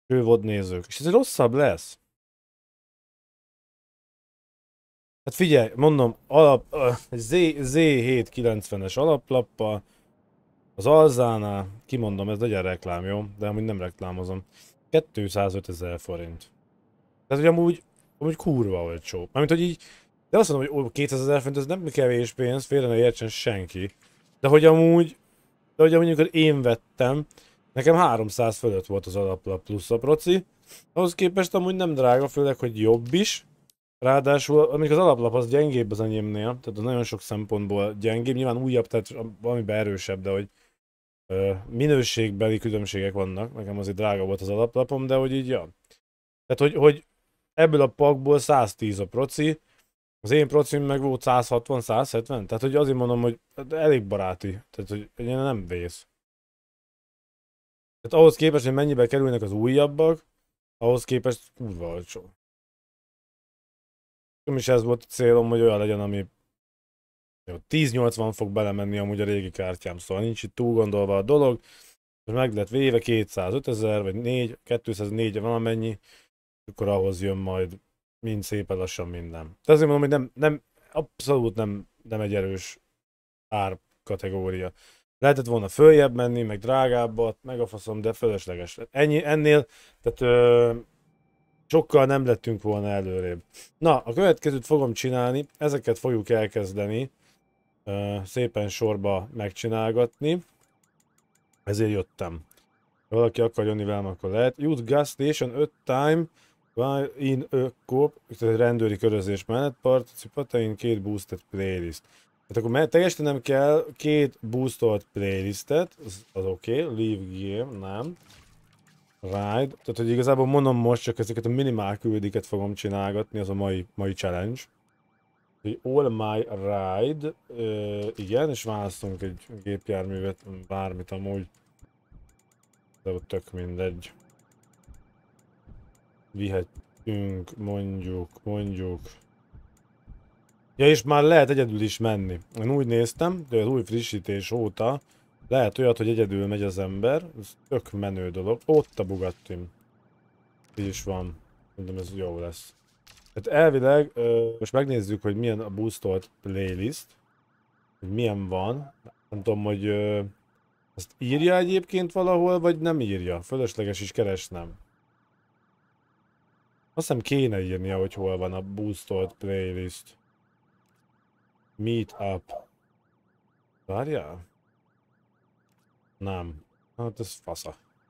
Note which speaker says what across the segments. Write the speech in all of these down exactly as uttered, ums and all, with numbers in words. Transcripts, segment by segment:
Speaker 1: Kővod nézők. És ez rosszabb lesz. Hát figyelj, mondom, alap, Z, Z790-es alaplappal, az Alzánál, kimondom, ez legyen reklám, jó? De amúgy nem reklámozom. kétszázötezer forint. Tehát, hogy amúgy, amúgy kurva olcsó. Mármint, hogy így, de azt mondom, hogy kétszázezer forint, ez nem kevés pénz, félre ne értsen senki. De hogy amúgy, de hogy amúgy, amikor én vettem, nekem háromszáz fölött volt az alaplap plusz a proci. Ahhoz képest amúgy nem drága, főleg, hogy jobb is. Ráadásul, amíg az alaplap az gyengébb az enyémnél, tehát az nagyon sok szempontból gyengébb, nyilván újabb, tehát valamiben erősebb, de hogy ö, minőségbeli különbségek vannak, nekem azért drága volt az alaplapom, de hogy így, ja. Tehát, hogy, hogy ebből a pakból száztíz a proci, az én procim meg volt százhatvan százhetven, tehát hogy azért mondom, hogy elég baráti, tehát hogy ilyen nem vész. Tehát ahhoz képest, hogy mennyibe kerülnek az újabbak, ahhoz képest kurva olcsó. Nem is ez volt a célom, hogy olyan legyen, ami jó, tíz-nyolcvan fog belemenni amúgy a régi kártyám, szóval nincs itt túl gondolva a dolog. Most meg lett véve kétszázötezer, vagy négy, kétszáznégy valamennyi, akkor ahhoz jön majd mind szépen lassan minden. De azért mondom, hogy nem, nem abszolút nem, nem egy erős ár kategória. Lehetett volna följebb menni, meg drágábbat, meg a faszom, de fölösleges. Ennyi, ennél, tehát ö, sokkal nem lettünk volna előrébb. Na, a következőt fogom csinálni, ezeket fogjuk elkezdeni ö, szépen sorba megcsinálgatni. Ezért jöttem. Ha valaki akar jönni velem, akkor lehet. Use gas station öt time while in a coop, tehát rendőri körözés mellett participate in két boosted playlist. Tehát akkor teljesítenem kell két boostolt playlistet, az, az oké, okay. Leave game, nem. Ride, tehát hogy igazából mondom most csak ezeket a minimál küldiket fogom csinálgatni, az a mai, mai challenge. All my ride, uh, igen, és választunk egy gépjárművet, bármit amúgy. De ott tök mindegy. Vihetünk, mondjuk, mondjuk. Ja, és már lehet egyedül is menni. Én úgy néztem, hogy az új frissítés óta lehet olyat, hogy egyedül megy az ember. Ez tök menő dolog. Ott a Bugattim. Így is van. Mondom, ez jó lesz. Tehát elvileg, ö, most megnézzük, hogy milyen a boostolt playlist. Hogy milyen van. Nem tudom, hogy ö, ezt írja egyébként valahol, vagy nem írja. Fölösleges is keresnem. Azt hiszem kéne írnia, hogy hol van a boostolt playlist. Meet up. Várjál? Nem. Hát ez fasza.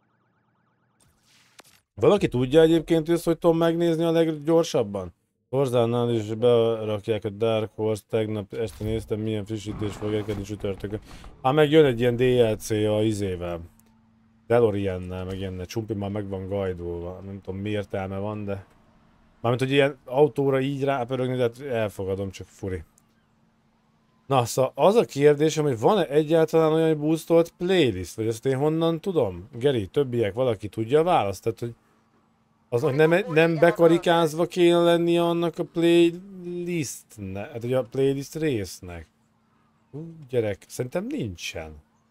Speaker 1: Valaki tudja egyébként ezt, hogy tudom megnézni a leggyorsabban? Horzánál is berakják a Dark Horse, tegnap este néztem, milyen frissítés fog érkezni csütörtökön. Hát meg jön egy ilyen dé el cé a izével. DeLorean-nel, meg ilyennel. Csumpi már meg van gajdolva. Nem tudom mi értelme van, de... Mármint, hogy ilyen autóra így rápörögni, de hát elfogadom, csak furi. Na, szóval az a kérdésem, hogy van-e egyáltalán olyan boostolt playlist, vagy ezt én honnan tudom? Geri, többiek, valaki tudja a választ? Tehát, hogy aznak nem, nem bekarikázva kéne lennie annak a playlistnek, hát hogy a playlist résznek. Hú, gyerek, szerintem nincsen.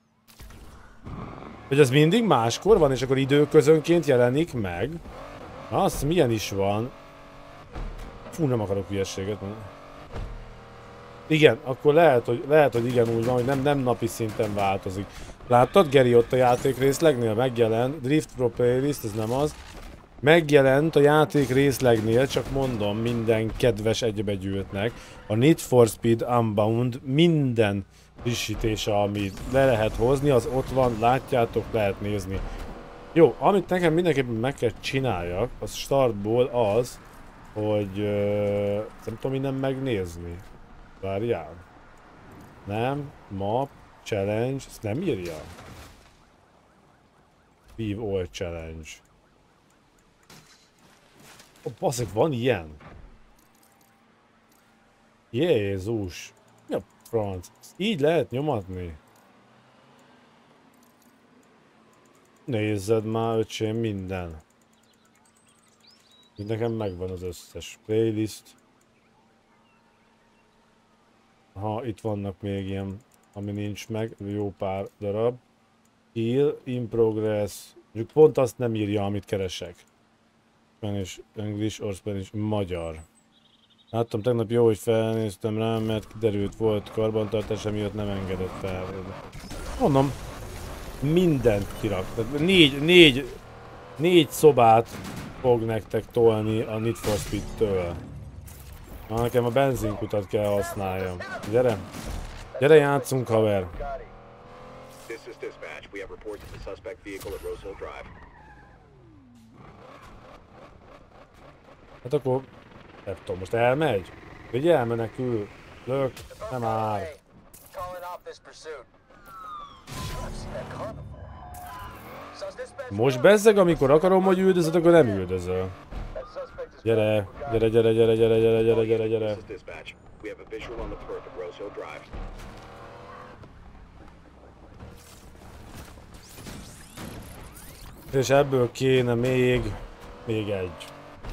Speaker 1: Hogy az mindig máskor van, és akkor időközönként jelenik meg. Na, azt milyen is van. Fú, nem akarok hülyességet mondani. Igen, akkor lehet, hogy, lehet, hogy igen úgy van, hogy nem, nem napi szinten változik. Láttad, Geri, ott a játék részlegnél megjelent, Drift Pro Playlist, ez nem az. Megjelent a játék részlegnél, csak mondom minden kedves egybegyűltnek, a Need for Speed Unbound minden frissítése, amit le lehet hozni, az ott van, látjátok, lehet nézni. Jó, amit nekem mindenképpen meg kell csináljak, az startból az, hogy uh, nem tudom innen megnézni. Várjál. Nem, map, challenge, ezt nem írja. Vive all challenge. Ó, oh, baszik, van ilyen? Jézus. Mi a franc? Így lehet nyomatni? Nézzed már, öcsém, minden. Itt nekem megvan az összes playlist. Ha itt vannak még ilyen, ami nincs meg, jó pár darab. Kill, in progress, Mondjuk pont azt nem írja, amit keresek. Spanish, English or Spanish, magyar. Láttam tegnap jó, hogy felnéztem rá, mert kiderült volt karbantartása miatt nem engedett fel. Mondom, mindent kirak. Négy, négy, négy szobát fog nektek tolni a Need for Speed-től. Na, nekem a benzinkutat kell használjam. Gyere! Gyere, játszunk, haver! Hát akkor... nem tudom, most elmegy? Ugye elmenekül? Lök, nem áll. Most bezzeg, amikor akarom, hogy üldözöd, akkor nem üldözöl. Gyere, gyere, gyere, gyere, gyere, gyere, gyere, gyere, gyere. És ebből kéne még, még egy.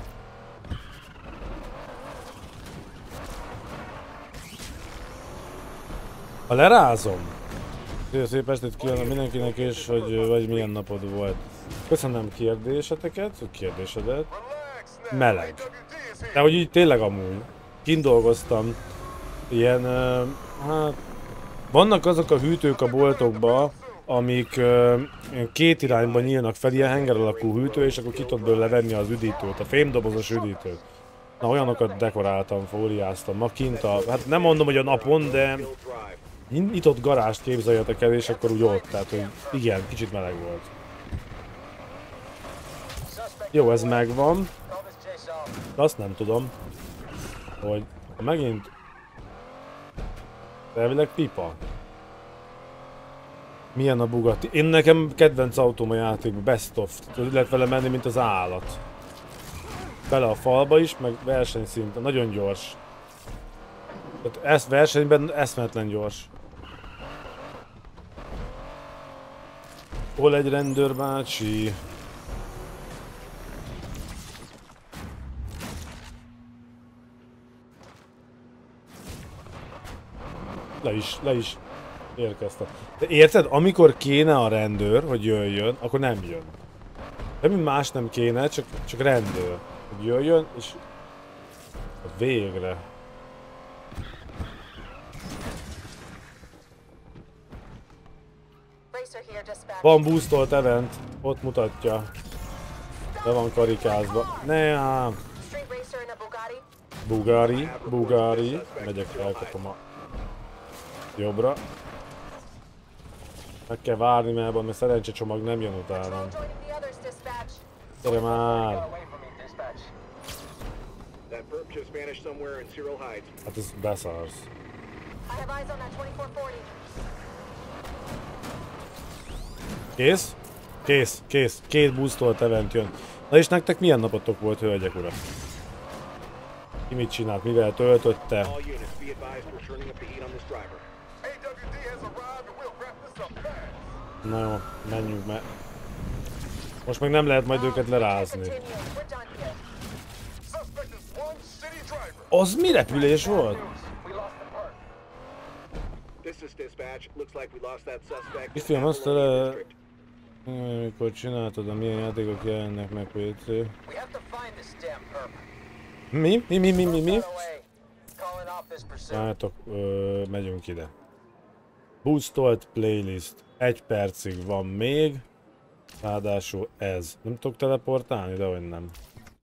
Speaker 1: Ha lerázom. Szép estét kívánok mindenkinek, és hogy vagy milyen napod volt. Köszönöm kérdéseteket, kérdésedet. Meleg. De hogy így tényleg amúgy. Kint dolgoztam. Ilyen, hát... vannak azok a hűtők a boltokba, amik két irányba nyílnak fel, ilyen henger alakú hűtő, és akkor ki tudod belőle venni az üdítőt, a fémdobozos üdítőt. Na, olyanokat dekoráltam, fóliáztam ma kint a... hát nem mondom, hogy a napon, de... nyitott garást képzeljetek el, és akkor úgy ott, tehát hogy igen, kicsit meleg volt. Jó, ez megvan. De azt nem tudom, hogy megint... elvileg pipa. Milyen a Bugatti? Én nekem kedvenc autóm a játékban, best of. Lehet vele menni, mint az állat. Bele a falba is, meg versenyszinten, nagyon gyors. Tehát ezt versenyben eszmetlen gyors. Hol egy rendőr bácsi? Le is, le is érkeztem. De érted, amikor kéne a rendőr, hogy jöjjön, akkor nem jön. Semmi más nem kéne, csak, csak rendőr. Hogy jöjjön, és... végre. Van boostolt event, ott mutatja. Be van karikázva. Ne ám! Bugari, Bugari. Megyek, elkapom a jobbra. Meg kell várni, mert ebben a szerencsecsomag nem jön utánam. Gyere már! Hát ez beszarsz. Kész? Kész, kész. Két boostolt event jön. Na és nektek milyen napotok volt, hölgyek, urak? Ki mit csinált, mivel töltötte? Na jó, menjünk meg. Most meg nem lehet majd őket lerázni. Az mi repülés volt? Ifjám azt tele... mikor csináltad, a milyen játékok jelennek meg pé cé. Mi? Mi? Mi? Mi? Mi? Mi? Látok, ö, megyünk ide. Boostolt playlist. Egy percig van még. Ráadásul ez. Nem tudok teleportálni, de hogy nem.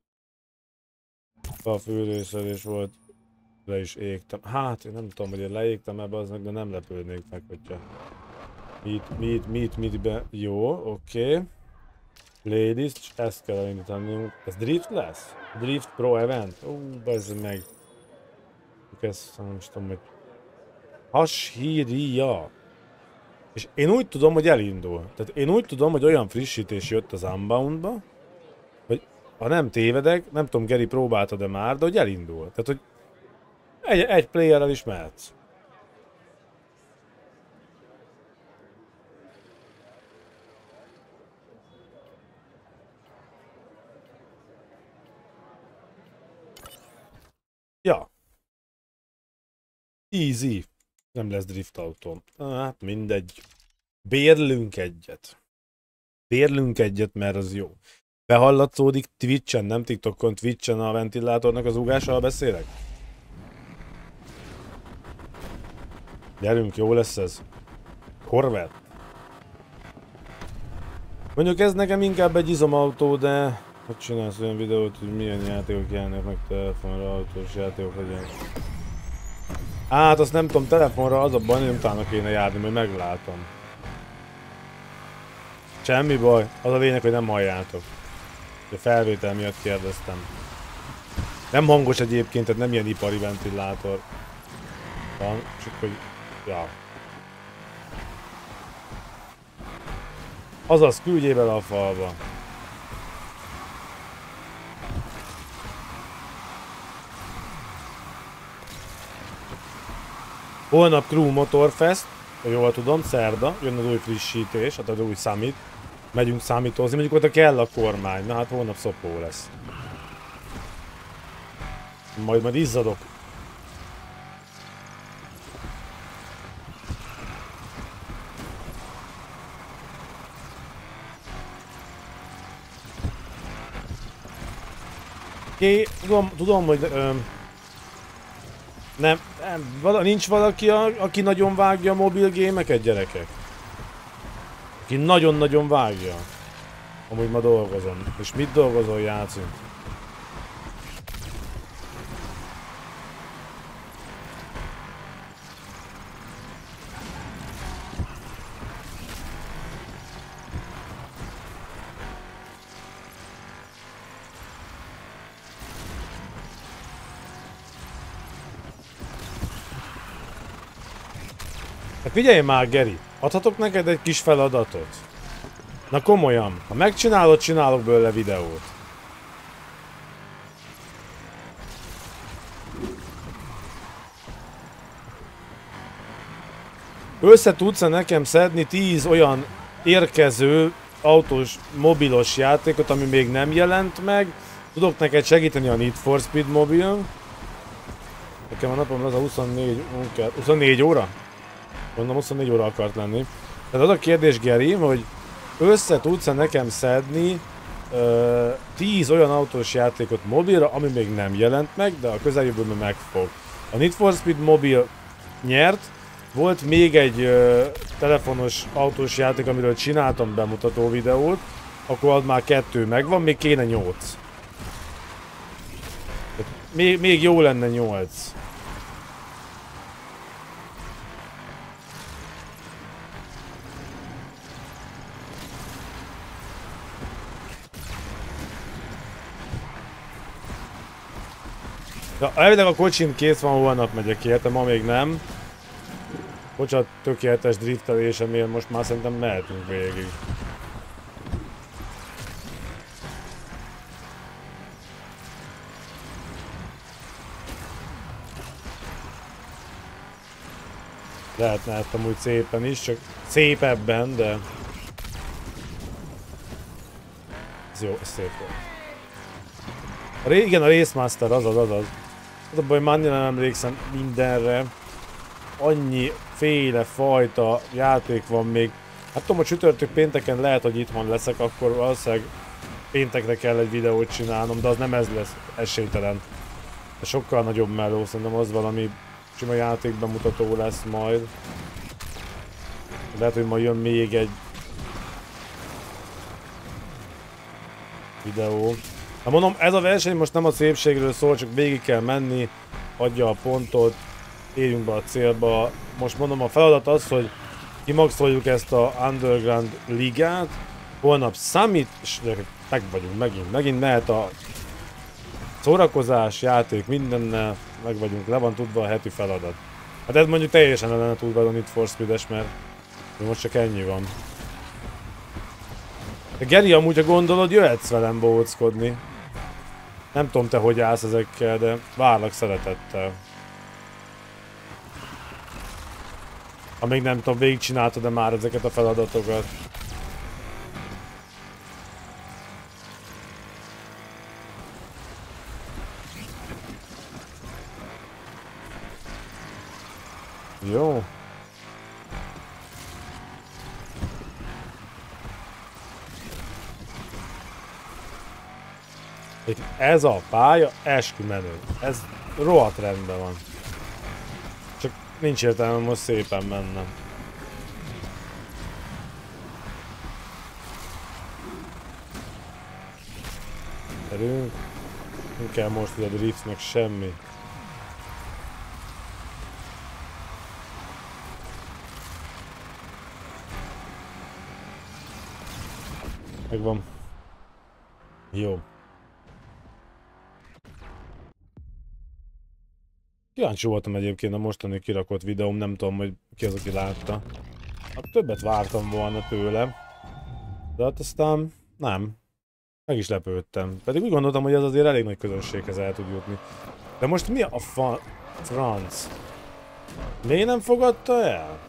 Speaker 1: A fűrészelés volt. Le is égtem. Hát, én nem tudom, hogy én leégtem ebbe aznak, de nem lepődnék meg, hogyha... Mit, mit, mit, mit be... Jó, oké. Okay. Playlist, és ezt kell elindítani. Ez Drift lesz? Drift Pro Event? Ó, bazd meg. Ezt nem is tudom, hogy... Hashirija. És én úgy tudom, hogy elindul. Tehát én úgy tudom, hogy olyan frissítés jött az Unbound-ba, hogy ha nem tévedek, nem tudom, Geri próbálta-e már, de hogy elindul. Tehát, hogy egy, egy playerrel is mehetsz. Ja. Easy. Nem lesz drift autóm. Hát mindegy. Bérlünk egyet. Bérlünk egyet, mert az jó. Behallatszódik Twitchen, nem TikTokon, Twitchen a ventilátornak az ugással beszélek? Gyerünk, jó lesz ez. Corvette. Mondjuk ez nekem inkább egy izomautó, de... Hogy csinálsz olyan videót, hogy milyen játékok jelennek meg telefonra, autós játékok legyenek. Hát azt nem tudom, telefonra az a baj, hogy utána kéne járni, majd meglátom. Semmi baj, az a lényeg, hogy nem halljátok. A felvétel miatt kérdeztem. Nem hangos egyébként, tehát nem ilyen ipari ventilátor. Van, csak hogy... Ja. Azaz, küldjél bele a falba. Holnap Crew Motorfest, jól tudom, szerda, jön az új frissítés, hát az új Summit. Megyünk számítózni, mondjuk ott kell a kormány, na hát holnap szopó lesz. Majd majd izzadok. Ké, tudom, tudom, hogy öm, nem, nem vala, nincs valaki, a, aki nagyon vágja a mobil gémeket, gyerekek. Aki nagyon-nagyon vágja. Amúgy ma dolgozom. És mit dolgozol, játszunk? Hát figyelj már, Geri! Adhatok neked egy kis feladatot? Na komolyan, ha megcsinálod, csinálok belőle videót. Össze tudsz-e nekem szedni tíz olyan érkező autós, mobilos játékot, ami még nem jelent meg? Tudok neked segíteni a Need for Speed mobil. Nekem a napom az a huszonnégy, huszonnégy óra? Mondom, huszonnégy óra akart lenni. Tehát az a kérdés, Geri, hogy össze tudsz-e nekem szedni uh, tíz olyan autós játékot mobilra, ami még nem jelent meg, de a közeljövőben meg fog. A Need for Speed mobil nyert, volt még egy uh, telefonos autós játék, amiről csináltam bemutató videót, akkor az már kettő megvan, még kéne nyolc. Még, még jó lenne nyolc. Ja, elvileg a kocsim kész van, holnap megyek érte, ma még nem. Bocsát, tökéletes driftelésem, most már szerintem mehetünk végig. Lehetne hát amúgy szépen is, csak szépebben, de... Ez jó, ez szép volt. A ré... Igen, a Racemaster, azaz, azaz. Az a baj, már annyira nem emlékszem mindenre. Annyi féle fajta játék van még. Hát tudom, a csütörtök pénteken lehet, hogy itthon leszek, akkor valószínűleg péntekre kell egy videót csinálnom, de az nem ez lesz, esélytelen. De sokkal nagyobb melló, szerintem az valami sima játékbemutató lesz majd. Lehet, hogy majd jön még egy videó. Hát mondom, ez a verseny most nem a szépségről szól, csak végig kell menni, adja a pontot, érjünk be a célba. Most mondom, a feladat az, hogy kimaxoljuk ezt a Underground ligát, holnap Summit, és meg vagyunk megint, megint mehet a szórakozás, játék, mindennel, meg vagyunk, le van tudva a heti feladat. Hát ez mondjuk teljesen lenne tudva a Need for Speed-es, mert most csak ennyi van. De Geri, amúgy ha gondolod, jöhetsz velem bóckodni. Nem tudom te hogy állsz ezekkel, de várlak szeretettel. Ha még nem tudom, végigcsináltad de már ezeket a feladatokat. Jó. Ez a pálya eskümenő. Ez rohadt rendben van. Csak nincs értelme most szépen mennem. Erünk. Nem kell most ugye a drift meg semmi. Megvan. Jó. Kíváncsi voltam egyébként a mostani kirakott videóm, nem tudom, hogy ki az, aki látta. Hát többet vártam volna tőle. De hát aztán nem. Meg is lepődtem. Pedig úgy gondoltam, hogy ez azért elég nagy közönséghez el tud jutni. De most mi a fa... franc? Miért nem fogadta el?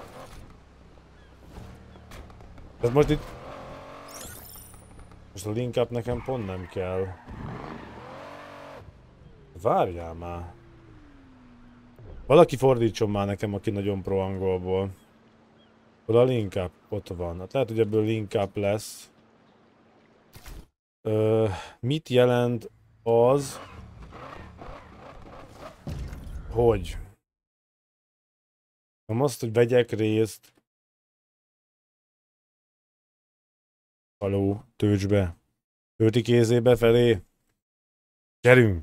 Speaker 1: Ez most itt... Most a link up nekem pont nem kell. Várjál már. Valaki fordítson már nekem, aki nagyon pro angolból. Oda a link up, ott van. Hát lehet, hogy ebből link up lesz. Ö, mit jelent az, hogy nem azt, hogy vegyek részt. Haló, tölts be. Tölti kézébe felé. Gyerünk!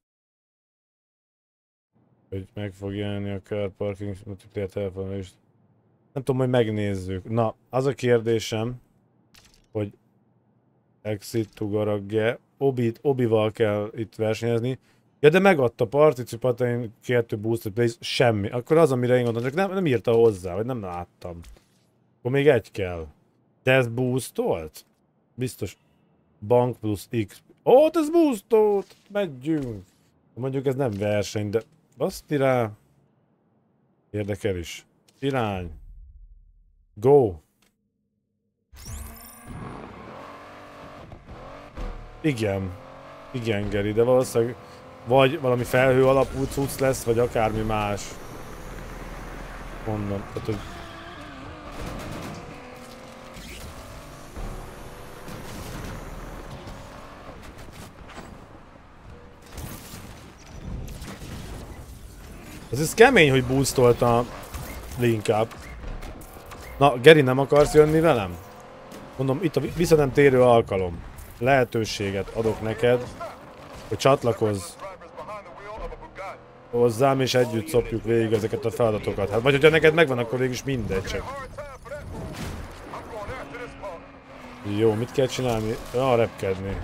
Speaker 1: Hogy meg fog jelenni a car parking multiplayer telefonon is. Nem tudom, hogy megnézzük. Na, az a kérdésem, hogy exit to garage, Obit, Obival kell itt versenyezni. Ja, de megadta participatain kettő boosted place, semmi. Akkor az, amire én gondolom, csak nem, nem írta hozzá, vagy nem láttam. Akkor még egy kell. De ez boostolt? Biztos. Bank plusz X. Ó, ez boostolt! Megyünk! Mondjuk ez nem verseny, de baszti rá. Érdekel is. Irány. Go! Igen. Igen, Geri, de valószínűleg vagy valami felhő alapú cucc lesz, vagy akármi más. Mondom, tehát hogy... Ez, ez kemény, hogy boostolt a link up. Na, Geri, nem akarsz jönni velem? Mondom, itt a vissza nem térő alkalom. Lehetőséget adok neked, hogy csatlakozz hozzám, és együtt szopjuk végig ezeket a feladatokat. Hát vagy hogyha neked megvan, akkor végig is mindegy csak. Jó, mit kell csinálni? Ja, repkedni.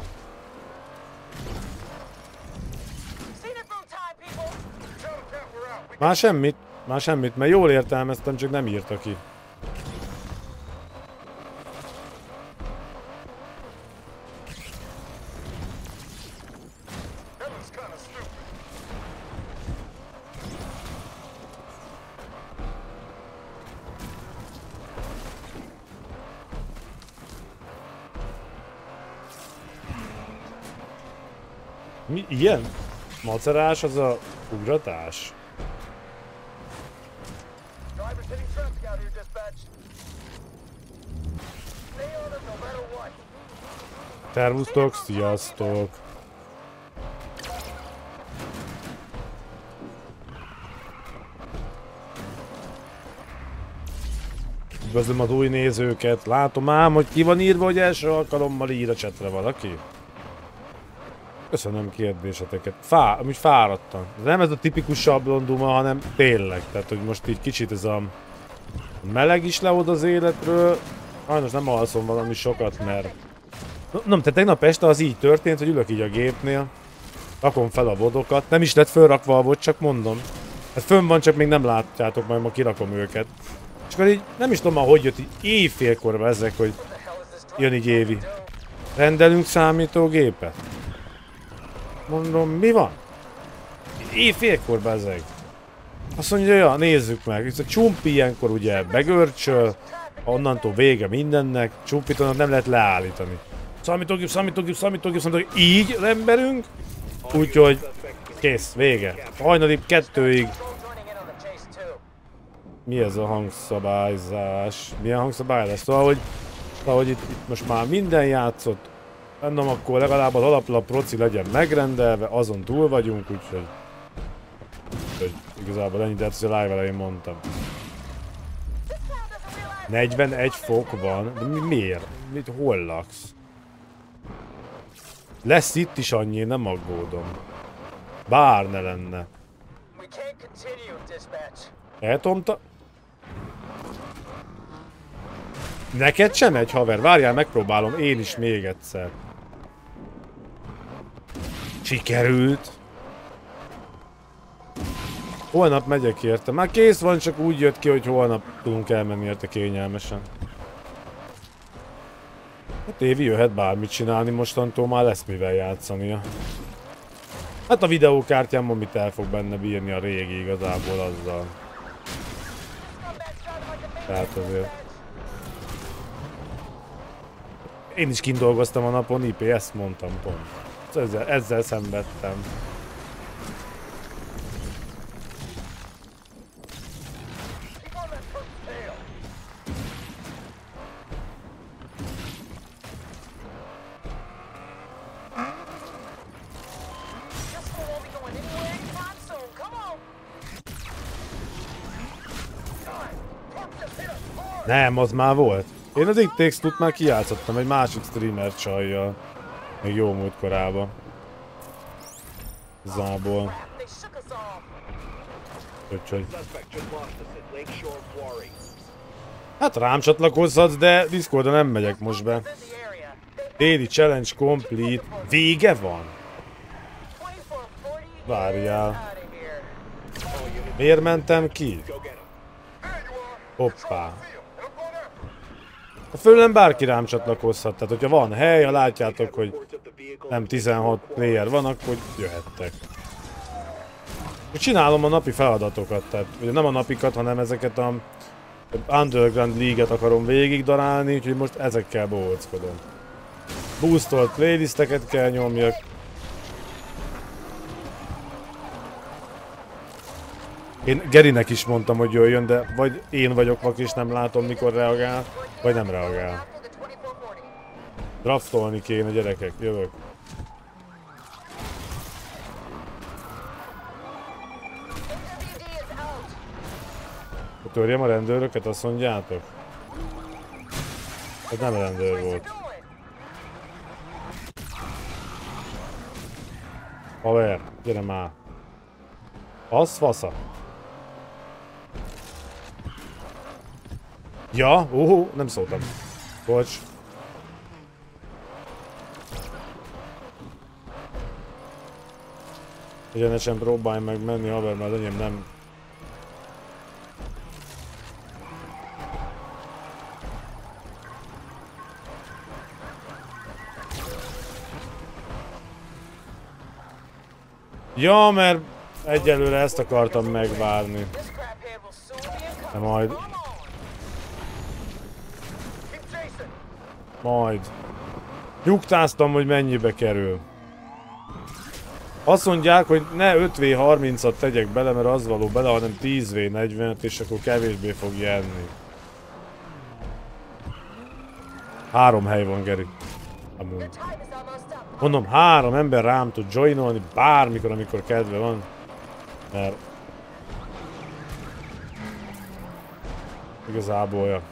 Speaker 1: Már semmit, már semmit, mert jól értelmeztem, csak nem írta ki. Mi ilyen? Macerás az a ugratás? Szervusztok, sziasztok! Üdvözlöm az új nézőket, látom ám, hogy ki van írva, hogy első alkalommal ír a csetre valaki. Köszönöm kérdéseteket. Fá, amúgy fáradtam. Nem ez a tipikus sablonduma, hanem tényleg. Tehát, hogy most így kicsit ez a meleg is leod az életről. Sajnos nem alszom valami sokat, mert... Nem, te tegnap este az így történt, hogy ülök így a gépnél. Rakom fel a vodokat. Nem is lett fölrakva a vod, csak mondom. Hát fönn van, csak még nem látjátok, majd ma kirakom őket. És akkor így nem is tudom már, hogy jött így éjfélkorba ezek, hogy jön így Évi. Rendelünk számítógépet? Mondom, mi van? Éjfélkor bezeg. Azt mondja, ja, nézzük meg. Ez a csumpi ilyenkor ugye begörcsöl, onnantól vége mindennek, csumpitonak nem lehet leállítani. Számítógép, számítógép, számítógép, számítógép, így emberünk. Úgyhogy kész, vége. Hajnali kettőig. Mi ez a hangszabályzás? Milyen hangszabályzás? Szóval, hogy, szóval, hogy itt, itt most már minden játszott. Mondom, akkor legalább az alaplap proci legyen megrendelve, azon túl vagyunk, úgyhogy... Úgyhogy igazából ennyit, de ezt a live elején mondtam. negyvenegy fok van, de mi, miért? Mit, hol laksz? Lesz itt is annyi, nem aggódom. Bár ne lenne. Eltomta... Neked sem egy haver, várjál, megpróbálom én is még egyszer. Sikerült. Holnap megyek érte. Már kész van, csak úgy jött ki, hogy holnap tudunk elmenni érte kényelmesen. Hát Évi jöhet bármit csinálni, mostantól már lesz mivel játszania. Hát a videókártyám, amit el fog benne bírni a régi igazából azzal. Tehát azért... Én is kint dolgoztam a napon, i pé, ezt mondtam pont. Ezzel, ezzel szenvedtem. Nem, az már volt. Én az It Takes Two-t már kijátszottam egy másik streamer csajjal. Még jó múlt korában. Zából. Úgyhogy... Hát rám csatlakozhatsz, de Discordra nem megyek most be. Daily Challenge Complete. Vége van? Várjál. Miért mentem ki? Hoppá. A fölön bárki rám csatlakozhat, tehát hogyha van hely, ha látjátok, hogy nem tizenhat player van, akkor jöhettek. Csinálom a napi feladatokat, tehát ugye nem a napikat, hanem ezeket a Underground League-et akarom végig darálni, úgyhogy most ezekkel bohóckodom. Boostolt playlisteket kell nyomjak. Én Gerinek is mondtam, hogy jöjjön, de vagy én vagyok vak és nem látom, mikor reagál, vagy nem reagál. Draftolni kéne, gyerekek, jövök. Törjem a rendőröket, azt mondjátok? Ez nem rendőr volt. Haver, gyere már. Az fasza. Ja, óhó, nem szóltam. Bocs. Egyenesen próbálj meg menni, haver, mert az enyém nem... Ja, mert egyelőre ezt akartam megvárni. De majd... Majd. Nyugtáztam, hogy mennyibe kerül. Azt mondják, hogy ne öt vé harmincat tegyek bele, mert az való bele, hanem tíz vé negyvenet, és akkor kevésbé fog jönni. Három hely van, Geri. Amúgy. Mondom, három ember rám tud joinolni bármikor, amikor kedve van. Mert... Igazából, ja.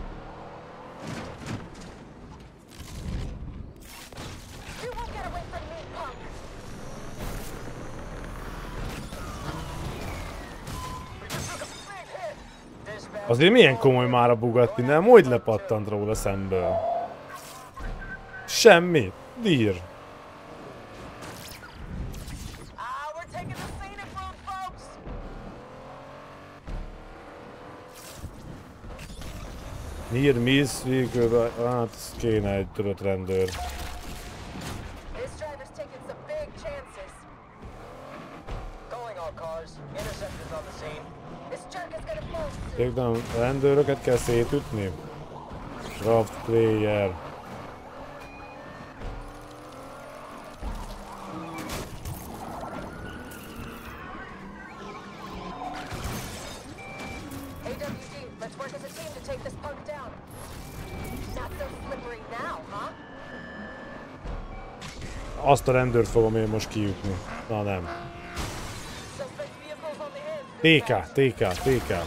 Speaker 1: Azért milyen komoly már a Bugatti, nem? Hogy lepattant róla szemből? Semmi. Dír. Near miss, végül, hát kéne egy tudott rendőr. Érdem, rendőröket kell szétütni? Draft player. Azt a rendőrt fogom én most kijutni. Na nem. té ká, té ká, té ká.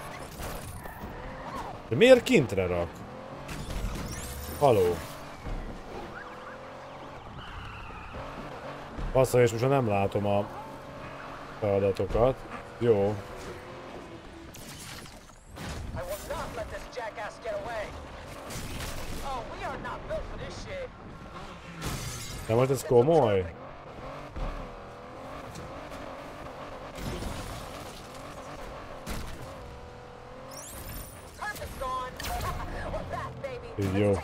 Speaker 1: De miért kintre rak? Haló. Bassza, és most nem látom a feladatokat. Jó. De most ez komoly? Így jó.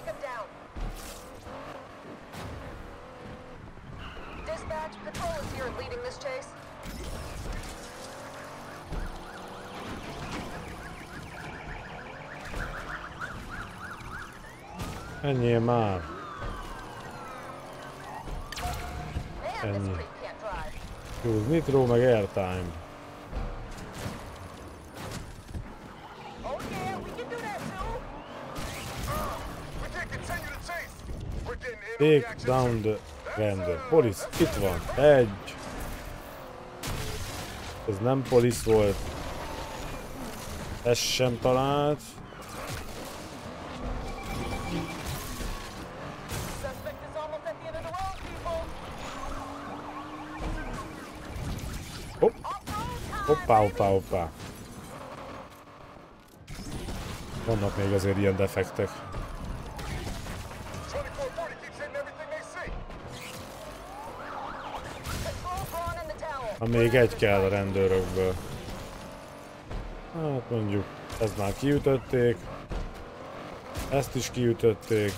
Speaker 1: Ennyi már. Ennyi. Use nitro meg airtime. Take down the render. Police, itt van. Egy. Ez nem police volt. Ez sem talált. Hopp. Hoppá, hoppá, hoppá. Vannak még azért ilyen defektek. Ha még egy kell a rendőrökből. Hát mondjuk, ezt már kiütötték. Ezt is kiütötték.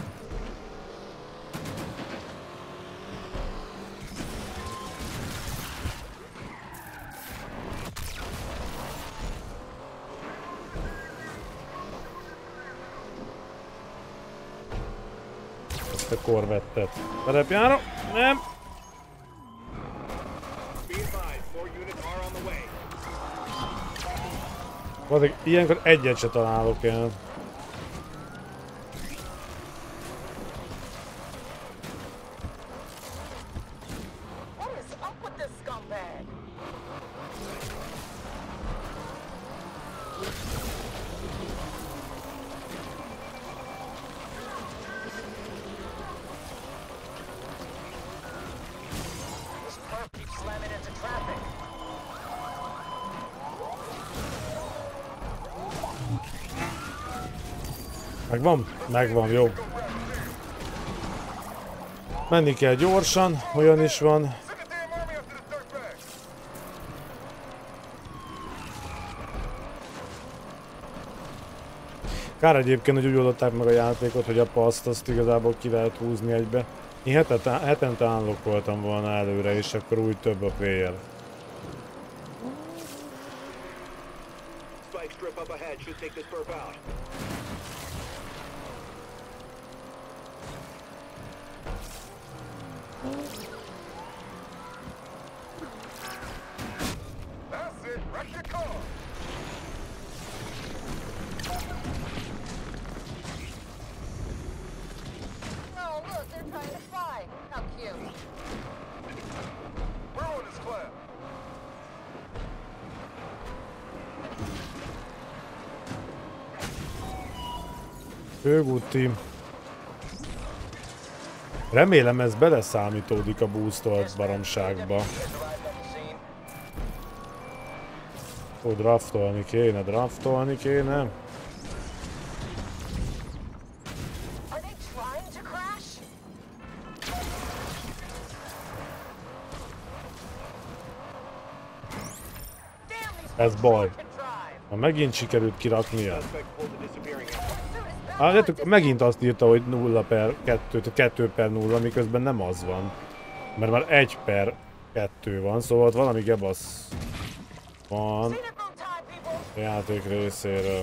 Speaker 1: Ezt a korvettet. Terepjára? Nem! Azért ilyenkor egyet se találok el. Megvan? Megvan, jó. Menni kell gyorsan, olyan is van. Kár egyébként, hogy úgy oldották meg a játékot, hogy a paszt azt igazából ki lehet húzni egybe. Én hetente, hetente unlockoltam volna előre, és akkor úgy több a player. Főúti. Remélem ez beleszámítódik a boostolt baromságba. Ó, draftolni kéne, draftolni kéne. Ez baj. Ha megint sikerült kiraknia. Hát, megint azt írta, hogy nulla per kettő, tehát kettő per nulla, miközben nem az van. Mert már egy per kettő van, szóval valami gebasz van a játék részéről.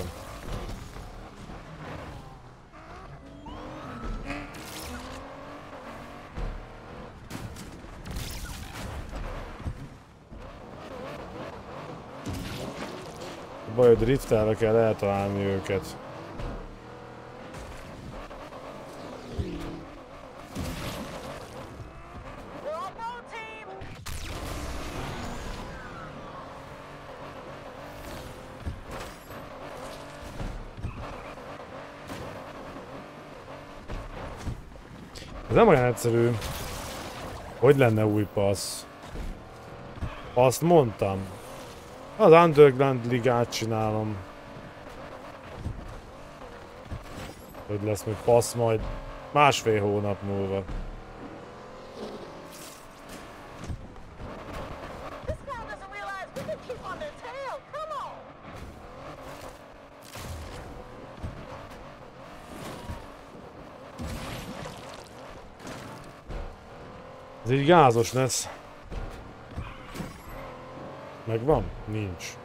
Speaker 1: A baj, hogy driftelve kell eltalálni őket. Ez nem olyan egyszerű. Hogy lenne új passz? Azt mondtam. Az Underground ligát csinálom. Hogy lesz még passz majd másfél hónap múlva. Ez így gázos lesz. Megvan? Nincs.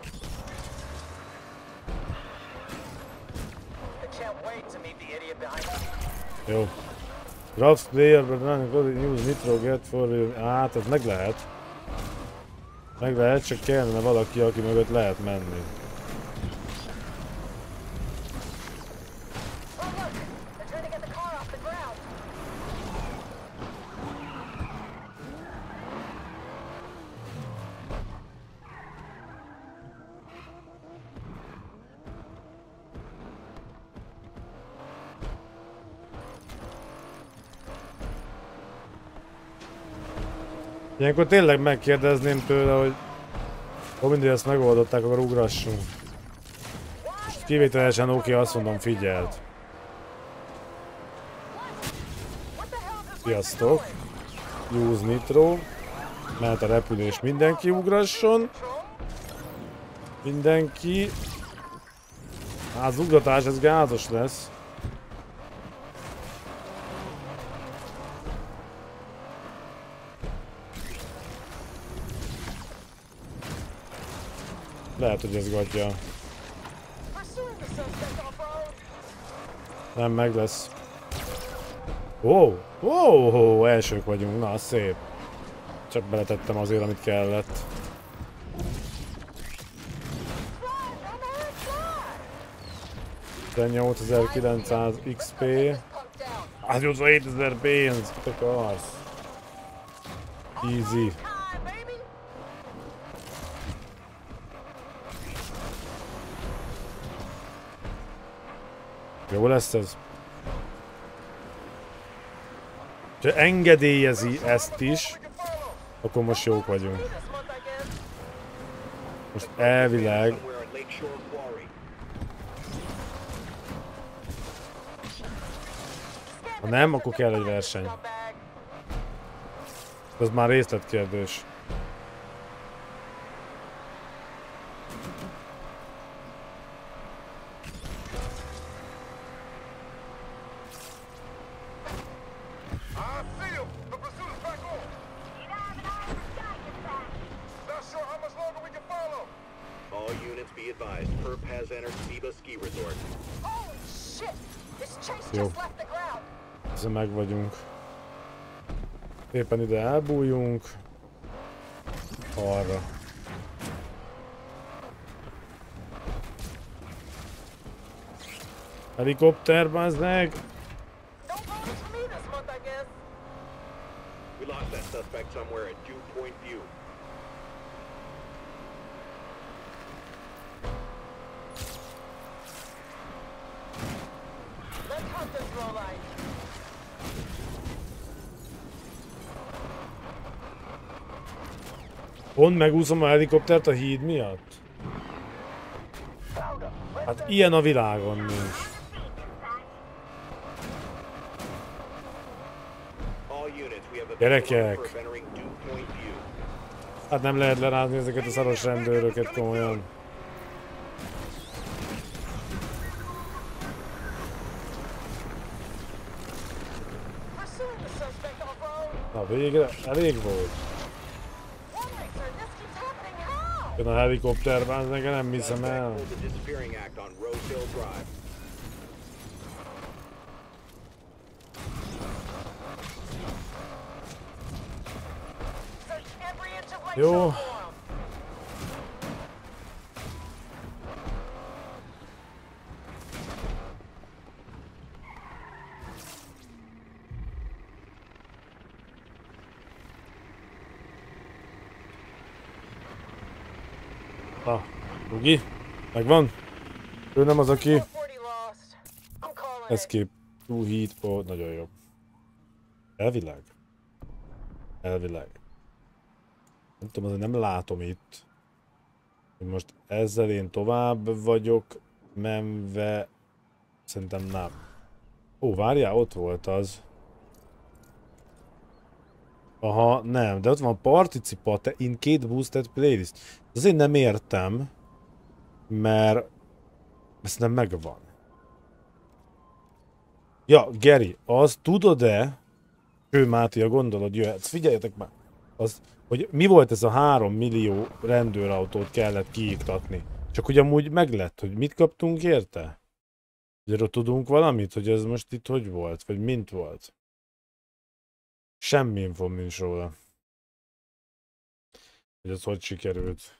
Speaker 1: Jó. Drops player but running use nitro get for you. Hát ez meg lehet. Meg lehet, csak kellene valaki, aki mögött lehet menni. Ilyenkor tényleg megkérdezném tőle, hogy ha mindig ezt megoldották, akkor ugrassunk. Most kivételesen oké, azt mondom, figyeld. Sziasztok. Use nitro. Mehet a repülés, mindenki ugrasson. Mindenki. Hát az ugratás, ez gázos lesz. Lehet, hogy ez gatja. Nem, meg lesz. Wow, wow, wow, elsők vagyunk, na szép. Csak beletettem azért, amit kellett. tizennyolcezer-kilencszáz iksz pé. Hát nyolcvanhétezer pénz, mit akarsz? Easy. Jó lesz ez. Ha engedélyezi ezt is, akkor most jók vagyunk. Most elvileg... Ha nem, akkor kell egy verseny. Ez már részletkérdés. Jó. Ezzel meg vagyunk. Éppen ide elbújjunk. Arra. Helikopter, bazd meg! Pont megúszom a helikoptert a híd miatt? Hát ilyen a világon nincs. Gyerekek! Hát nem lehet lerázni ezeket a szaros rendőröket komolyan. Na végre elég volt. Jön a helikopterben, nekem nem hiszem el. Jó. Ah, Rugi, megvan? Ő nem az, aki... Escape to heat, ó, nagyon jó. Elvileg. Elvileg. Nem tudom, azért nem látom itt. Most ezzel én tovább vagyok menve. Szerintem nem. Ó, várjál, ott volt az. Aha, nem, de ott van participate in két boosted playlist. Azért nem értem, mert ez nem megvan. Ja, Geri, az tudod-e, ő Máté, a gondolod, jöhetsz, figyeljetek már, az, hogy mi volt ez a három millió rendőrautót kellett kiiktatni. Csak hogy amúgy meglett, hogy mit kaptunk érte? Erről tudunk valamit, hogy ez most itt hogy volt, vagy mint volt? Semmi infom nincs róla. Hogy ez hogy sikerült.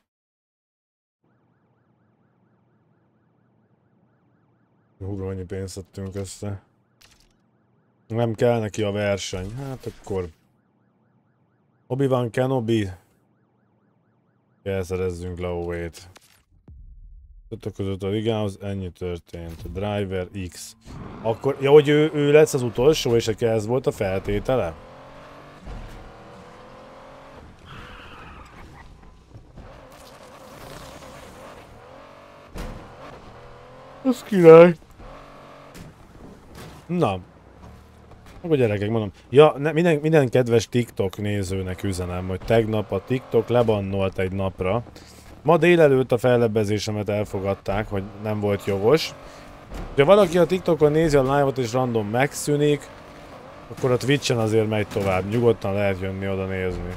Speaker 1: Húra, annyi pénzt adtunk össze. Nem kell neki a verseny. Hát akkor... Obi-Wan Kenobi. Elszerezzünk Laoway-t. Többek között a ligához ennyi történt. A Driver X. Akkor... Ja, hogy ő, ő lesz az utolsó, és ez volt a feltétele? Az király. Na. Akkor gyerekek, mondom. Ja, ne, minden, minden kedves TikTok nézőnek üzenem, hogy tegnap a TikTok lebannolt egy napra. Ma délelőtt a fellebbezésemet elfogadták, hogy nem volt jogos. Ha valaki a TikTokon nézi a live-ot és random megszűnik, akkor a Twitchen azért megy tovább. Nyugodtan lehet jönni oda nézni.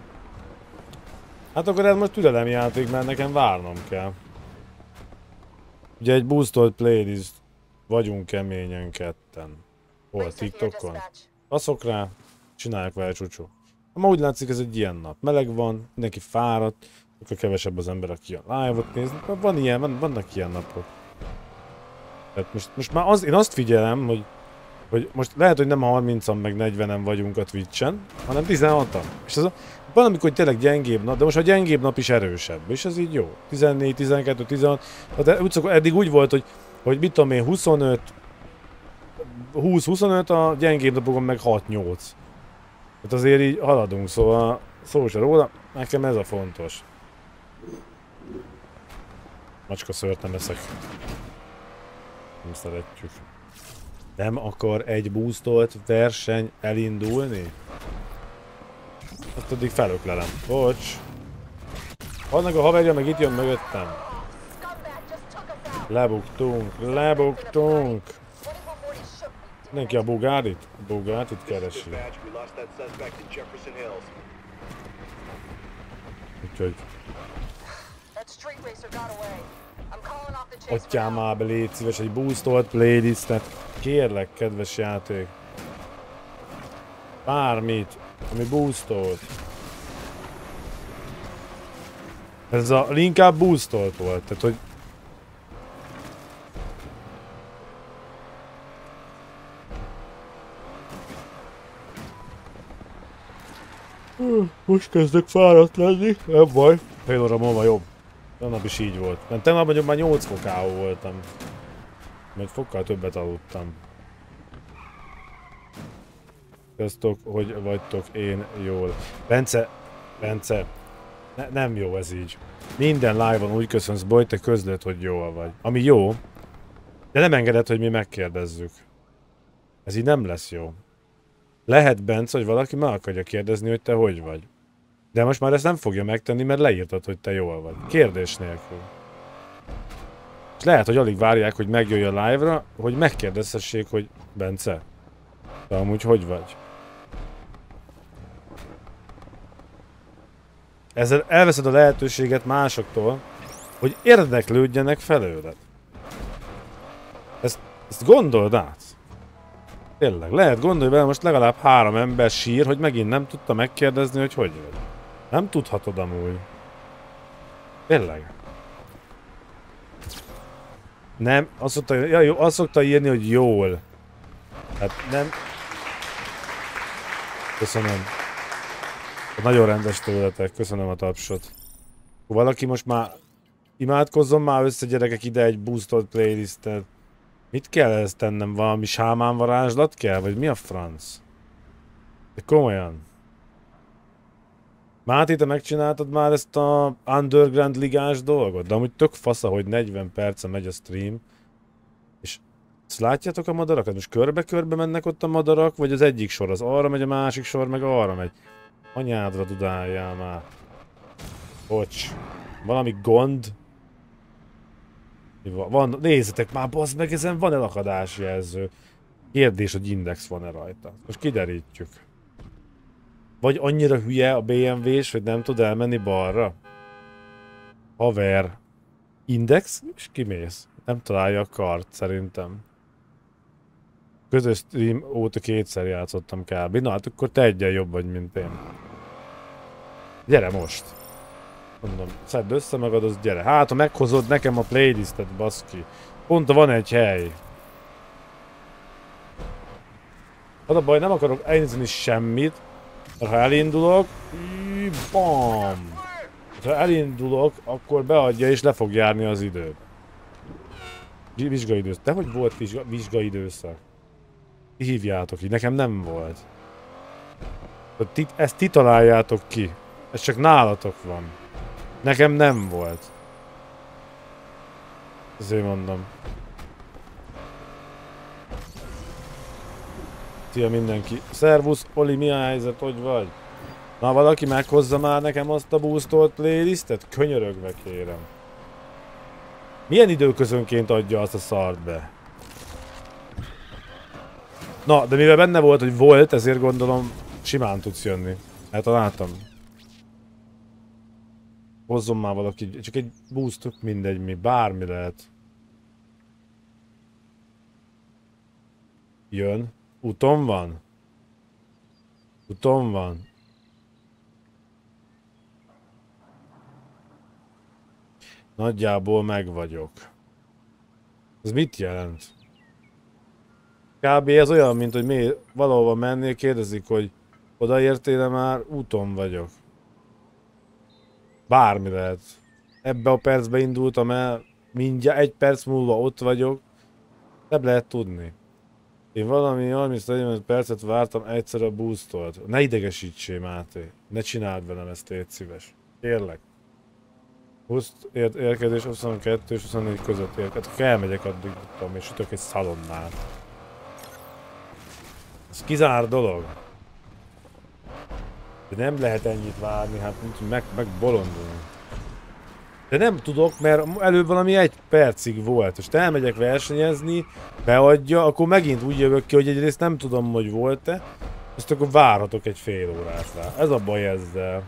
Speaker 1: Hát akkor ez most türelemjáték, mert nekem várnom kell. Ugye egy boostolt playlist, vagyunk keményen ketten. Hol, TikTokon? Baszok rá, csinálják vele csúcsó. Ma úgy látszik, ez egy ilyen nap. Meleg van, mindenki fáradt, akkor kevesebb az ember, aki a live-ot nézni. Van ilyen, van, vannak ilyen napok. Tehát most, most már az, én azt figyelem, hogy, hogy most lehet, hogy nem harmincan meg negyvenen vagyunk a Twitchen, hanem tizenhatan. És az a, van, amikor tényleg gyengébb nap, de most a gyengébb nap is erősebb, és ez így jó. tizennégy, tizenkettő, tizenhat. Hát úgy szokott, eddig úgy volt, hogy, hogy mit tudom én, huszonöt, húsz huszonöt, a gyengébb napokon meg hat nyolc. Hát azért így haladunk, szóval szó se róla, nekem ez a fontos. Macska szőrt nem eszek. Nem szeretjük. Nem akar egy boostolt verseny elindulni? Azt addig felöklelem. Bocs. Annak a haverja meg itt jön mögöttem. Lebuktunk, lebuktunk. Mindenki a Bugattit? A Bugattit keresi. Úgyhogy... Adjál már be, légy szíves, egy boostolt playlistet. Kérlek, kedves játék. Bármit, ami boostolt. Ez a inkább boostolt volt, tehát hogy... Most kezdek fáradt lenni, nem baj. Fél óra múlva jobb. Tegnap is így volt. Nem, tegnap mondjuk már nyolc fokáó voltam. Mert fokkal többet aludtam. Köztök, hogy vagytok, én jól. Bence, Bence, ne, nem jó ez így. Minden live-on úgy köszönsz, Boly, te közlöd, hogy jól vagy. Ami jó, de nem engeded, hogy mi megkérdezzük. Ez így nem lesz jó. Lehet, Bence, hogy valaki meg akarja kérdezni, hogy te hogy vagy. De most már ezt nem fogja megtenni, mert leírtad, hogy te jól vagy. Kérdés nélkül. És lehet, hogy alig várják, hogy megjöjj a live-ra, hogy megkérdezhessék, hogy Bence, te amúgy hogy vagy? Ezzel elveszed a lehetőséget másoktól, hogy érdeklődjenek felőled. Ezt, ezt gondold át. Tényleg, lehet gondolni vele, most legalább három ember sír, hogy megint nem tudta megkérdezni, hogy hogy vagy. Nem tudhatod amúgy. Tényleg. Nem, azt szokta, ja, jó, azt szokta írni, hogy jól. Hát nem... Köszönöm. Nagyon rendes tőletek, köszönöm a tapsot. Valaki most már imádkozzon már össze, gyerekek, ide egy boostolt playlistet. Mit kell ezt tennem? Valami sámán varázslat kell? Vagy mi a franc? De komolyan. Máté, te megcsináltad már ezt a Underground ligás dolgot? De amúgy tök fasza, hogy negyven perce megy a stream. És ezt látjátok a madarakat? Most körbe-körbe mennek ott a madarak, vagy az egyik sor az arra megy, a másik sor meg arra megy? Anyádra dudáljál már. Bocs. Valami gond? Van, nézzetek már, bazd meg, ezen van elakadás jelző. Kérdés, hogy index van-e rajta. Most kiderítjük. Vagy annyira hülye a bé em vé-s, hogy nem tud elmenni balra? Haver. Index? És kimész. Nem találja a kart, szerintem. Közös stream óta kétszer játszottam kb. Na hát akkor te egyen jobb vagy, mint én. Gyere most! Mondom, szedd össze magad, az gyere. Hát, ha meghozod nekem a playlistet, baszki. Pont van egy hely. Az a baj, nem akarok elindulni semmit, mert ha elindulok, bam! Ha elindulok, akkor beadja és le fog járni az idő. Vizsgaidőszak. De hogy volt vizsga, vizsgaidőszak? Ti hívjátok így, nekem nem volt. Ti, ezt ti találjátok ki. Ez csak nálatok van. Nekem nem volt. Ezért mondom. Szia mindenki. Szervusz, Oli, mi a helyzet, hogy vagy? Na, valaki meghozza már nekem azt a boostolt playlistet? Könyörögve kérem. Milyen időközönként adja azt a szart be? Na, de mivel benne volt, hogy volt, ezért gondolom simán tudsz jönni. Hát találtam. Hozzon már valaki, csak egy boost, mindegy mi, bármi lehet. Jön. Úton van? Úton van? Nagyjából meg vagyok. Ez mit jelent? Kb. Ez olyan, mint hogy mi valahova mennél, kérdezik, hogy odaértél-e már? Úton vagyok. Bármi lehet. Ebbe a percbe indultam el, mindjárt egy perc múlva ott vagyok. Nem lehet tudni. Én valami harminc-negyven percet vártam, egyszer a boostolt. Ne idegesítsél, Máté. Ne csináld velem ezt, légy szíves. Kérlek. húsz ér érkezés huszonkettő és huszonnégy között érkezés. Hát elmegyek addig, tudom, és ütök egy szalonnál. Ez kizár dolog. De nem lehet ennyit várni, hát meg, meg bolondulni. De nem tudok, mert előbb valami egy percig volt, és elmegyek versenyezni, beadja, akkor megint úgy jövök ki, hogy egyrészt nem tudom, hogy volt-e, azt akkor várhatok egy fél órát rá. Ez a baj ezzel.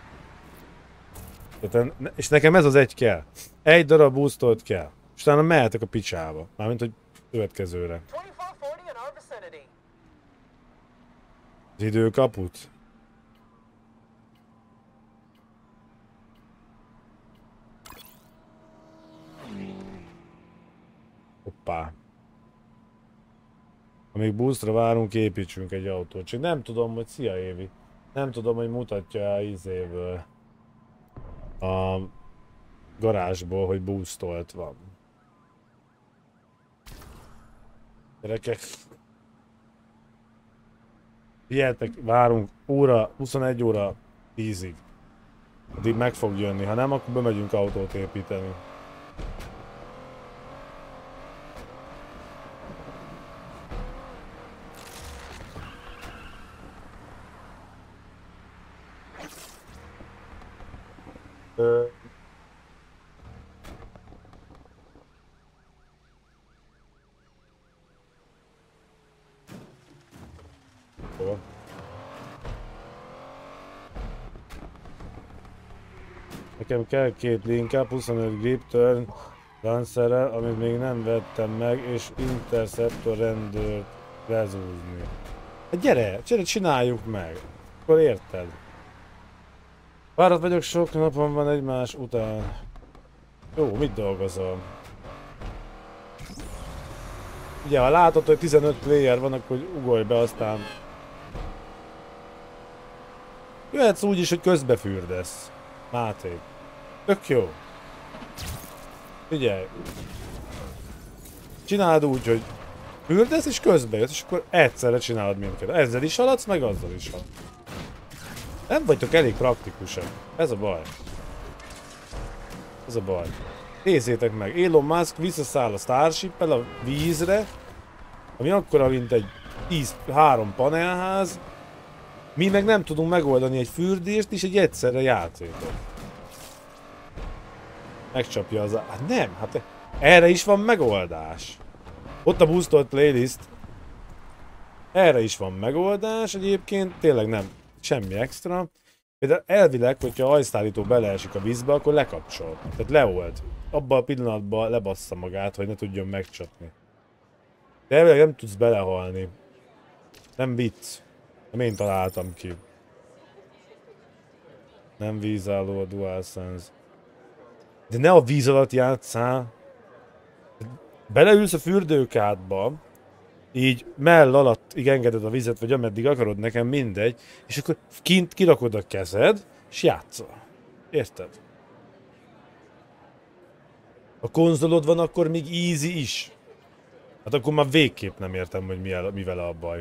Speaker 1: És nekem ez az egy kell. Egy darab boostolt kell. És utána mehetek a picsába. Mármint, hogy következőre. Az időkaput? Hoppá. Amíg boostra várunk, építsünk egy autót. Csak nem tudom, hogy szia Évi. Nem tudom, hogy mutatja izéből a garázsból, hogy boostolt van. Gyerekek. Figyeljetek, várunk óra, huszonegy óra tízig. Addig meg fog jönni, ha nem, akkor bemegyünk autót építeni. Ö... Jó. Nekem kell két linkup, huszonöt grip turn lancerrel, amit még nem vettem meg, és interceptor rendőrt lezúzni. Hát gyere, gyere, csináljuk meg. Akkor érted. Fáradt vagyok, sok napon van egymás után. Jó, mit dolgozol? Ugye, ha látod, hogy tizenöt player van, akkor ugorj be, aztán... Jöhetsz úgy is, hogy közbefürdesz. Máté. Tök jó. Figyelj. Csináld úgy, hogy Fürdesz és közben jössz, és akkor egyszerre csinálod mindkettőt. Ezzel is haladsz, meg azzal is haladsz. Nem vagytok elég praktikusak. Ez a baj. Ez a baj. Nézzétek meg, Elon Musk visszaszáll a Starship-el a vízre, ami akkora, mint egy tíz, három panelház. Mi meg nem tudunk megoldani egy fürdést és egy egyszerre játékot. Megcsapja az a... Hát nem, hát erre is van megoldás. Ott a boostolt playlist. Erre is van megoldás egyébként, tényleg nem semmi extra. Például elvileg, hogyha a hajsztálító beleesik a vízbe, akkor lekapcsol. Tehát leold. Abban a pillanatban lebassza magát, hogy ne tudjon megcsapni. De elvileg nem tudsz belehalni. Nem vicc. Nem én találtam ki. Nem vízálló a DualSense. De ne a víz alatt játsszál. Beleülsz a fürdőkádba, így mell alatt így engeded a vizet, vagy ameddig akarod, nekem mindegy, és akkor kint kirakod a kezed, és játszol. Érted? A konzolod van, akkor még easy is. Hát akkor már végképp nem értem, hogy mi, el, mi vele a baj.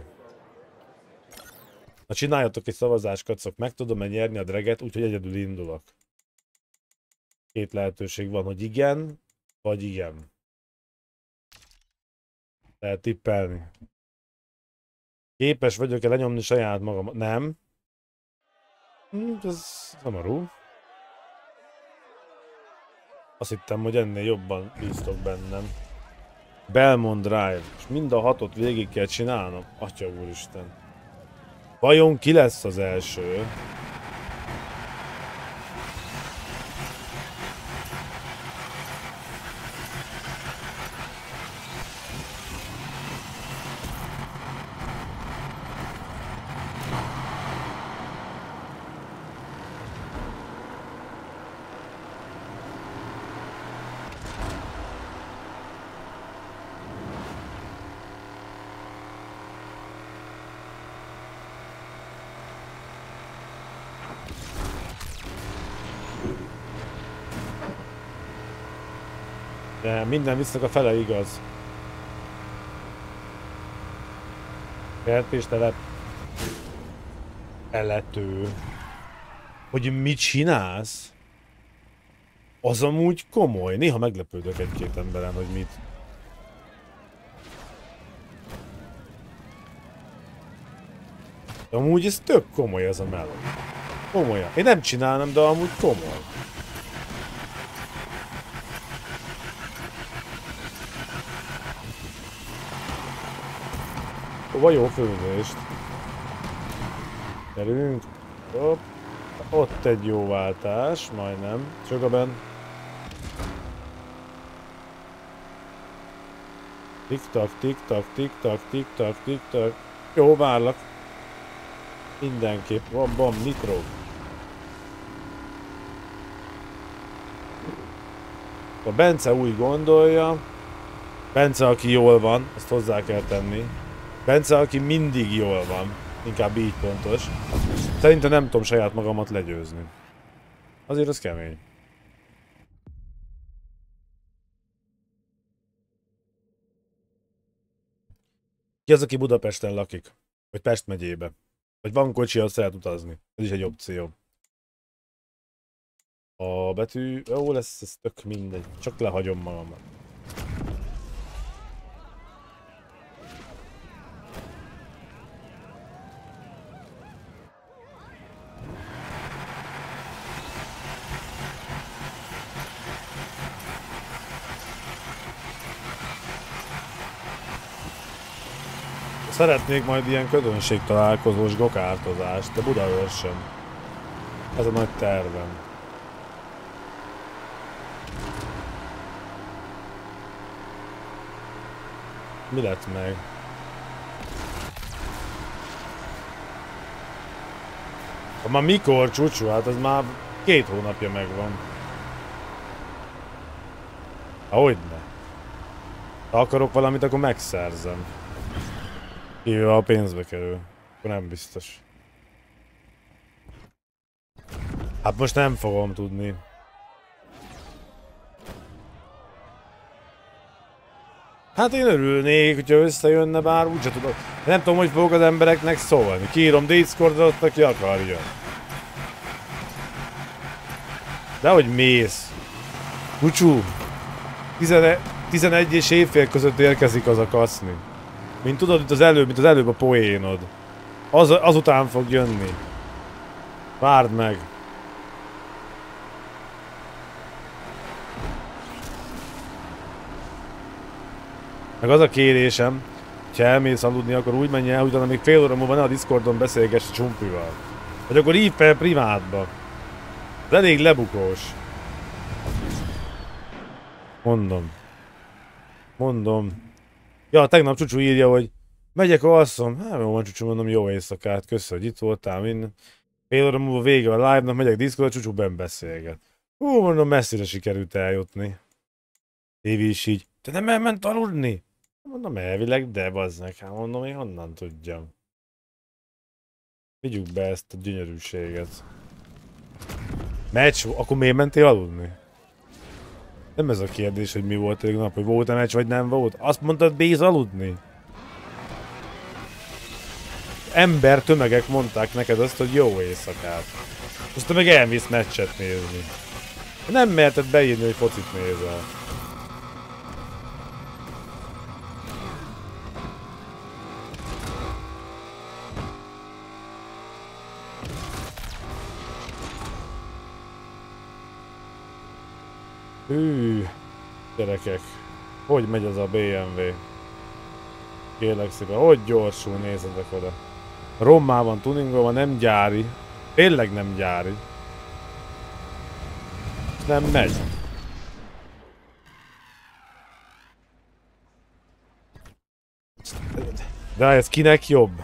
Speaker 1: Ha csináljatok egy szavazást, kacok, meg tudom-e nyerni a dreget, úgyhogy egyedül indulok. Két lehetőség van, hogy igen, vagy igen. Lehet tippelni. Képes vagyok-e lenyomni saját magam? Nem. Hm, ez szomorú. Azt hittem, hogy ennél jobban bíztok bennem. Belmont Drive. És mind a hatot végig kell csinálnom. Atya úristen. Vajon ki lesz az első? De minden visznek a fele igaz. Kertés telep. Elető. Hogy mit csinálsz? Az amúgy komoly. Néha meglepődök egy-két emberen, hogy mit. De amúgy ez tök komoly ez a meló. Komolyan. Én nem csinálom, de amúgy komoly. Hova jó főzést? Gyerünk. Hopp. Ott egy jó váltás, majdnem. Csögaben. Tik-tak, tik-tak, tik-tak, tik-tak, tik-tak. Jó, várlak. Mindenképp. Van, van, nitro. A Bence úgy gondolja. Bence, aki jól van, ezt hozzá kell tenni. Bence, aki mindig jól van. Inkább így pontos. Szerintem nem tudom saját magamat legyőzni. Azért az kemény. Ki az, aki Budapesten lakik? Vagy Pest megyébe? Vagy van kocsi, azt lehet utazni. Ez is egy opció. A betű... Jó lesz, ez tök mindegy. Csak lehagyom magamat. Szeretnék majd ilyen közönségtalálkozós gokártozást, de Budaörsön. Ez a nagy tervem. Mi lett meg? Ha már mikor, csúcsú? Hát az már két hónapja megvan. Hogyne. Ha akarok valamit, akkor megszerzem. Jó, a pénzbe kerül. Akkor nem biztos. Hát most nem fogom tudni. Hát én örülnék, hogyha összejönne, bár úgyse tudok. Nem tudom, hogy fogok az embereknek szólni. Kiírom Discordra, azt, aki akarja. De hogy mész? Kucsú, tizenegy és évfél között érkezik az a kaszni. Mint tudod, mint az előbb, mint az előbb a poénod. Az, azután fog jönni. Várd meg. Meg az a kérésem, ha elmész aludni, akkor úgy menj el, utána még fél óra múlva ne a Discordon beszélgess a Csumpival. Vagy akkor hívj fel privátba. De elég lebukós. Mondom. Mondom. Ja, tegnap Csucsu írja, hogy megyek alszom. Hát jó van Csucsu, mondom, jó éjszakát, köszönöm, hogy itt voltál, minden. Fél óra múlva vége a live-nak, megyek Discordra, Csucsu benn beszélget. Hú, mondom, messzire sikerült eljutni. Évi is így, te nem elment aludni? Mondom, elvileg, de bazdnek, hát mondom, én honnan tudjam. Vigyük be ezt a gyönyörűséget. Meccs, akkor miért mentél aludni? Nem ez a kérdés, hogy mi volt tegnap, hogy volt-e meccs, vagy nem volt. Azt mondtad, béz aludni? Ember tömegek mondták neked azt, hogy jó éjszakát. Azt meg elmész meccset nézni. Nem merted beírni, hogy focit nézel. Hű, gyerekek, hogy megy az a bé em vé? Kérlek szépen, hogy gyorsul, nézzetek oda. Rommá van tuningolva, nem gyári. Tényleg nem gyári. Nem megy. De ez kinek jobb?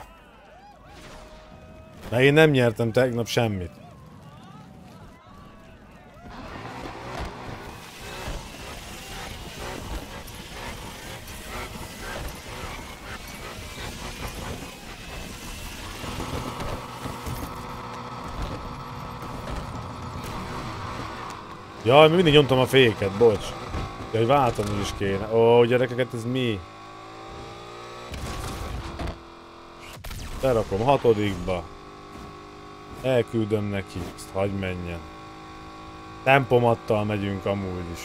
Speaker 1: De én nem nyertem tegnap semmit. Jaj, még mindig nyomtam a féket, bocs. Jaj, váltani is kéne. Ó, gyerekeket, ez mi? Berakom hatodikba. Elküldöm neki, ezt hagyj menjen. Tempomattal megyünk amúgy is.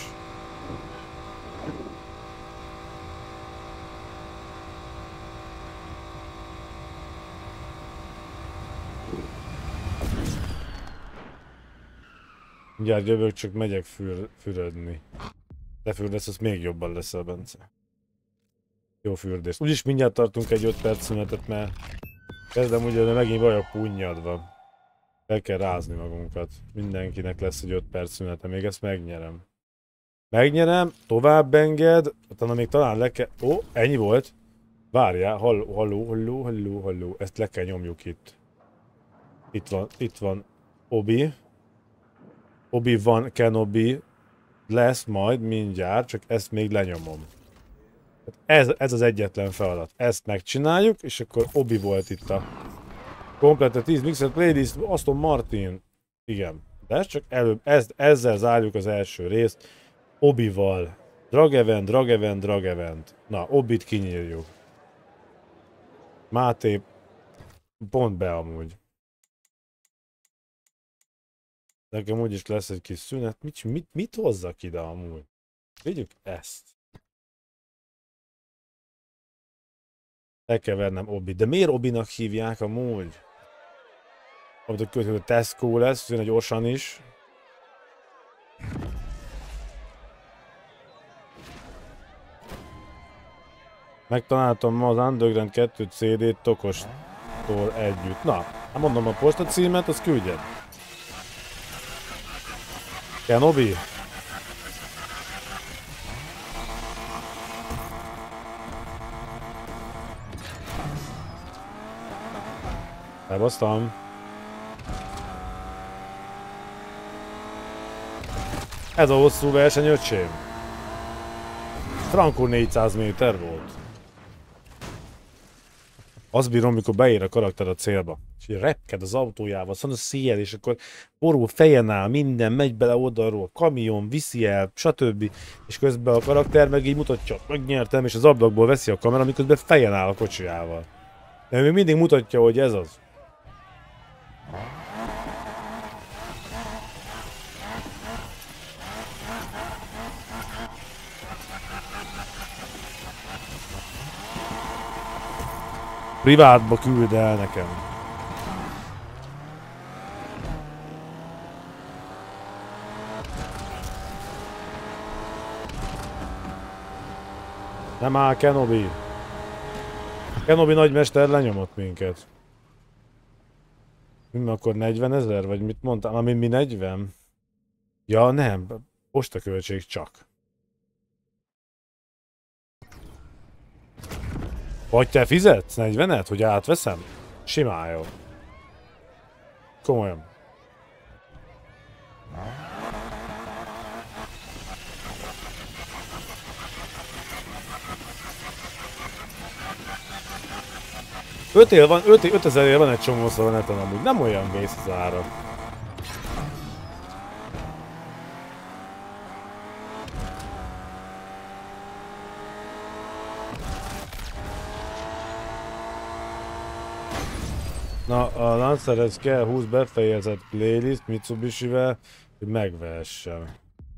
Speaker 1: Mindjárt jövök, csak megyek für fürödni. Te fürdesz, az még jobban leszel, Bence. Jó fürdés. Úgyis mindjárt tartunk egy öt perc szünetet, mert kezdem ugye, de megint vagyok punnyadva. El kell rázni magunkat. Mindenkinek lesz egy öt perc szünete, még ezt megnyerem. Megnyerem, tovább enged, utána még talán le kell... Ó, ennyi volt. Várjál, halló, halló, halló, halló, halló. Ezt le kell nyomjuk itt. Itt van, itt van Obi. Obi-Wan Kenobi lesz majd mindjárt, csak ezt még lenyomom. Ez, ez az egyetlen feladat. Ezt megcsináljuk, és akkor Obi volt itt a komplette tíz Mixed Playlist, Aston Martin. Igen, de ez csak előbb, ez, ezzel zárjuk az első részt. Obi-val. Drag event, drag event, drag event. Na, Obit kinyírjuk. Máté, pont be amúgy. Nekem úgyis lesz egy kis szünet. Mit, mit, mit hozzak ide amúgy? Vigyük ezt. Le kell vennem Obit. De miért Obinak hívják amúgy? Amit a következő Tesco lesz, jön egy gyorsan is. Megtaláltam ma az Underground kettő cé dét Tokostól együtt. Na, hát mondom a posta címet, azt küldjed. Kenobi? Elbasztam. Ez a hosszú verseny, öcsém. Frankó négyszáz méter volt. Azt bírom, mikor beér a karakter a célba. És így repked az autójával, szóval széjjel, és akkor forró fejen áll, minden, megy bele oldalról, kamion, viszi el, stb. És közben a karakter meg így mutatja, megnyertem, és az ablakból veszi a kamera, miközben fejen áll a kocsijával. De még mindig mutatja, hogy ez az. Privátba küld el nekem. Nem áll Kenobi. Kenobi nagymester lenyomott minket. Mi akkor negyvenezer? Vagy mit mondtam? Ami mi negyven? Ja nem, postaköltség csak. Vagy te fizetsz negyvenet, hogy átveszem? Simán jó. Komolyan. öt év van, ötezer év van egy csomószor a neten amúgy, nem olyan vész az ára. Na, a Lancerhez kell húsz befejezett playlist Mitsubishi-vel, hogy megvehessem.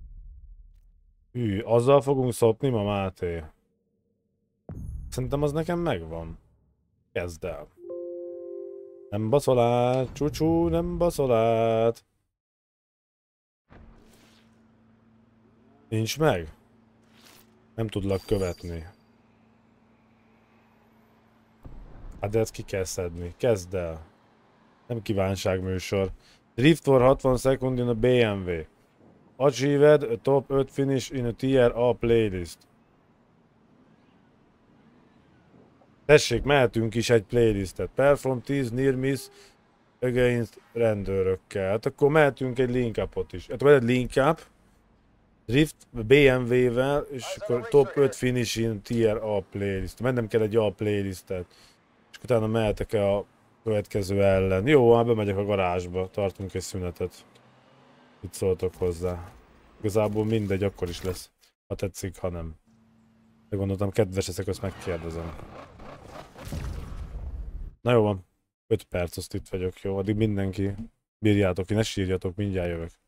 Speaker 1: Hű, azzal fogunk szopni ma, Máté? Szerintem az nekem megvan. Kezd el. Nem baszol át, csúcsú, nem baszol át. Nincs meg? Nem tudlak követni. Hát de ezt ki kell szedni. Kezd el. Nem kívánságműsor. Drift for hatvan second in a bé em vé. Achieved a top öt finish in a tier A playlist. Tessék, mehetünk is egy playlistet. Perform tíz near miss against rendőrökkel. Hát akkor mehetünk egy link upot is. Hát van egy link up. Drift bé em vé-vel, és akkor top öt finish in tier A playlist. Mennem kell egy A playlistet. És utána mehetek el a következő ellen. Jó, hát bemegyek a garázsba. Tartunk egy szünetet. Itt szóltok hozzá. Igazából mindegy, akkor is lesz. Ha tetszik, ha nem. De gondoltam, kedves leszek, azt megkérdezem. Na jó van. öt perc, azt itt vagyok, jó? Addig mindenki bírjátok ki, ne sírjatok, mindjárt jövök.